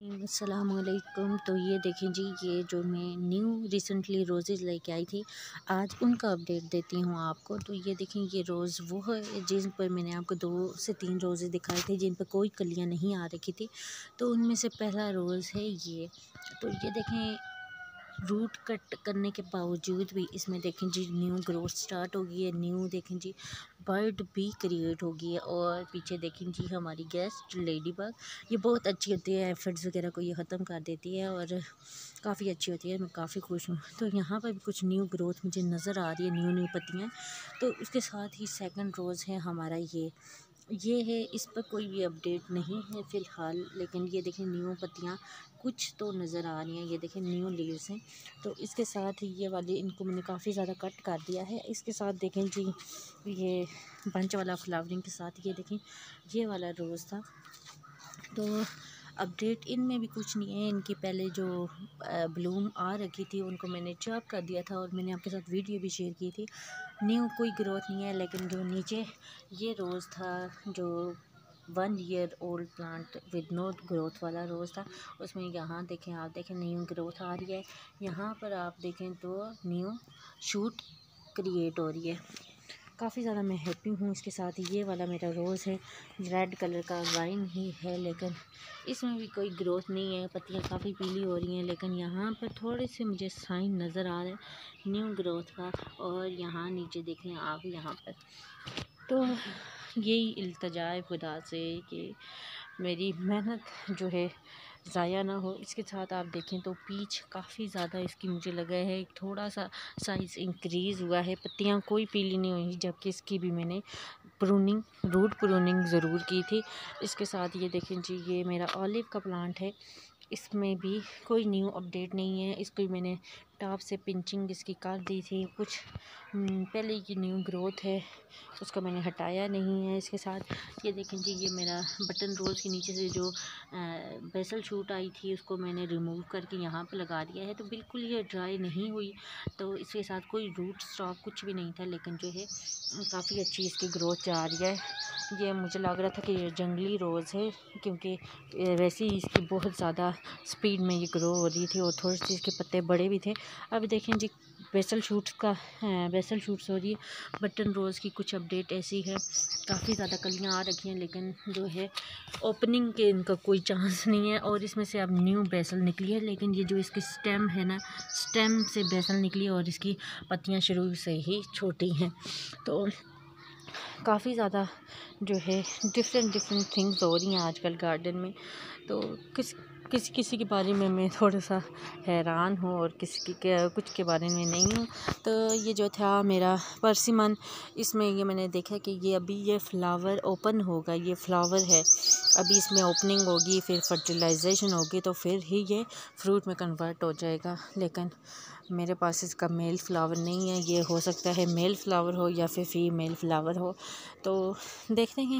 अस्सलामुअलैकुम। तो ये देखें जी, ये जो मैं न्यू रिसेंटली रोज़ेज़ लेके आई थी, आज उनका अपडेट देती हूँ आपको। तो ये देखें, ये रोज़ वो है जिन पर मैंने आपको 2 से 3 रोज़ेज़ दिखाए थे जिन पर कोई कलियाँ नहीं आ रखी थी। तो उनमें से पहला रोज़ है ये। तो ये देखें, रूट कट करने के बावजूद भी इसमें देखें जी न्यू ग्रोथ स्टार्ट हो गई है। न्यू देखें जी बर्ड भी क्रिएट हो गई है। और पीछे देखें जी हमारी गेस्ट लेडी बग, ये बहुत अच्छी होती है, एफिड्स वगैरह को ये ख़त्म कर देती है और काफ़ी अच्छी होती है। मैं काफ़ी खुश हूँ। तो यहाँ पर भी कुछ न्यू ग्रोथ मुझे नज़र आ रही है, न्यू न्यू पत्तियाँ। तो उसके साथ ही सेकंड रोज़ है हमारा ये है। इस पर कोई भी अपडेट नहीं है फ़िलहाल, लेकिन ये देखें न्यू पत्तियाँ कुछ तो नज़र आ रही हैं। ये देखें न्यू लीव्स हैं। तो इसके साथ ही ये वाली इनको मैंने काफ़ी ज़्यादा कट कर दिया है। इसके साथ देखें जी ये बंच वाला फ्लावरिंग के साथ ये देखें ये वाला रोज़ था। तो अपडेट इनमें भी कुछ नहीं है। इनकी पहले जो ब्लूम आ रखी थी उनको मैंने चॉप कर दिया था और मैंने आपके साथ वीडियो भी शेयर की थी। न्यू कोई ग्रोथ नहीं है, लेकिन जो नीचे ये रोज़ था जो 1 year old plant with no growth वाला रोज़ था, उसमें यहाँ देखें, आप देखें न्यू ग्रोथ आ रही है। यहाँ पर आप देखें तो न्यू शूट क्रिएट हो रही है। काफ़ी ज़्यादा मैं हैप्पी हूँ। इसके साथ ये वाला मेरा रोज़ है, रेड कलर का वाइन ही है, लेकिन इसमें भी कोई ग्रोथ नहीं है। पत्तियाँ काफ़ी पीली हो रही हैं, लेकिन यहाँ पर थोड़े से मुझे साइन नज़र आ रहे हैं न्यू ग्रोथ का। और यहाँ नीचे देखें आप, यहाँ पर तो यही इल्तिजा है खुदा से कि मेरी मेहनत जो है ज़ाया ना हो। इसके साथ आप देखें तो पीच काफ़ी ज़्यादा इसकी मुझे लगा है थोड़ा सा साइज़ इंक्रीज़ हुआ है। पत्तियाँ कोई पीली नहीं हुई, जबकि इसकी भी मैंने रूट प्रूनिंग ज़रूर की थी। इसके साथ ये देखें जी ये मेरा ऑलिव का प्लांट है, इसमें भी कोई न्यू अपडेट नहीं है। इसको मैंने टॉप से पिंचिंग इसकी कर दी थी। कुछ पहले की न्यू ग्रोथ है, उसको मैंने हटाया नहीं है। इसके साथ ये देखें जी ये मेरा बटन रोज़ के नीचे से जो बेसल शूट आई थी उसको मैंने रिमूव करके यहाँ पे लगा दिया है। तो बिल्कुल ये ड्राई नहीं हुई। तो इसके साथ कोई रूट स्टॉक कुछ भी नहीं था, लेकिन जो है काफ़ी अच्छी इसकी ग्रोथ जा रही है। ये मुझे लग रहा था कि ये जंगली रोज़ है, क्योंकि वैसे ही इसकी बहुत ज़्यादा स्पीड में ये ग्रो हो रही थी और थोड़ी सी इसके पत्ते बड़े भी थे। अब देखें जी बेसल शूट्स हो रही है। बटन रोज़ की कुछ अपडेट ऐसी है, काफ़ी ज़्यादा कलियाँ आ रखी हैं, लेकिन जो है ओपनिंग के इनका कोई चांस नहीं है। और इसमें से अब न्यू बेसल निकली है, लेकिन ये जो इसकी स्टेम है ना, स्टेम से बेसल निकली और इसकी पत्तियाँ शुरू से ही छोटी हैं। तो काफ़ी ज़्यादा जो है डिफरेंट थिंग्स हो रही हैं आजकल गार्डन में। तो किसी के बारे में मैं थोड़ा सा हैरान हूँ और कुछ के बारे में नहीं हूँ। तो ये जो था मेरा परसिमन, इसमें ये मैंने देखा कि ये अभी ये फ्लावर ओपन होगा। ये फ्लावर है, अभी इसमें ओपनिंग होगी, फिर फर्टिलाइजेशन होगी, तो फिर ही ये फ्रूट में कन्वर्ट हो जाएगा। लेकिन मेरे पास इसका मेल फ्लावर नहीं है। ये हो सकता है मेल फ्लावर हो या फिर फीमेल फ्लावर हो, तो देखते हैं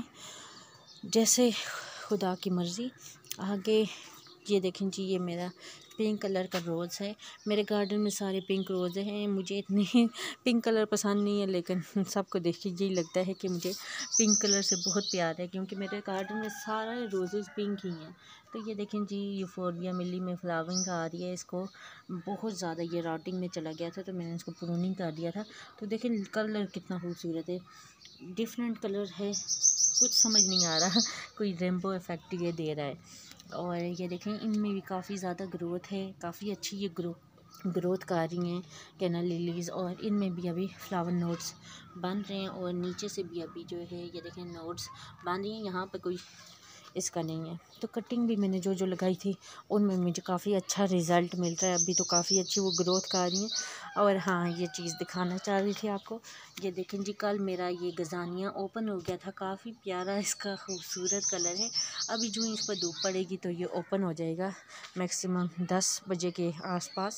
जैसे खुदा की मर्ज़ी। आगे ये देखें जी ये मेरा पिंक कलर का रोज़ है। मेरे गार्डन में सारे पिंक रोज़ हैं। मुझे इतनी पिंक कलर पसंद नहीं है, लेकिन सबको देख के यही लगता है कि मुझे पिंक कलर से बहुत प्यार है, क्योंकि मेरे गार्डन में सारे रोज़ेज़ पिंक ही हैं। तो ये देखें जी यूफोर्बिया मिली में फ्लावरिंग आ रही है। इसको बहुत ज़्यादा ये रॉटिंग में चला गया था, तो मैंने इसको प्रूनिंग कर दिया था। तो देखें कलर कितना खूबसूरत है, डिफरेंट कलर है, कुछ समझ नहीं आ रहा कोई रेनबो इफेक्ट ये दे रहा है। और ये देखें इनमें भी काफ़ी ज़्यादा ग्रोथ है, काफ़ी अच्छी ये ग्रोथ कर रही हैं कैना लिलीज़। और इनमें भी अभी फ्लावर नोड्स बन रहे हैं और नीचे से भी अभी जो है ये देखें नोड्स बन रही हैं। यहाँ पर कोई इसका नहीं है। तो कटिंग भी मैंने जो लगाई थी उनमें मुझे काफ़ी अच्छा रिज़ल्ट मिल रहा है। अभी तो काफ़ी अच्छी वो ग्रोथ कर रही हैं। और हाँ, ये चीज़ दिखाना चाह रही थी आपको। ये देखें जी कल मेरा ये गज़ानिया ओपन हो गया था, काफ़ी प्यारा इसका खूबसूरत कलर है। अभी जो इस पर धूप पड़ेगी तो ये ओपन हो जाएगा मैक्सिमम 10 बजे के आसपास।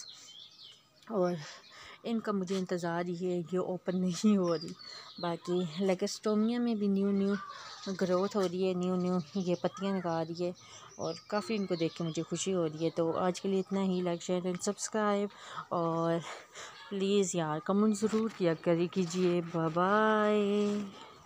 और इनका मुझे इंतज़ार ही है, ये ओपन नहीं हो रही। बाकी लेगेस्टोमिया में भी न्यू ग्रोथ हो रही है, न्यू ये पत्तियां निकाल रही है और काफ़ी इनको देख के मुझे खुशी हो रही है। तो आज के लिए इतना ही। लाइक शेयर एंड सब्सक्राइब, और प्लीज़ यार कमेंट ज़रूर किया कीजिए। Bye bye.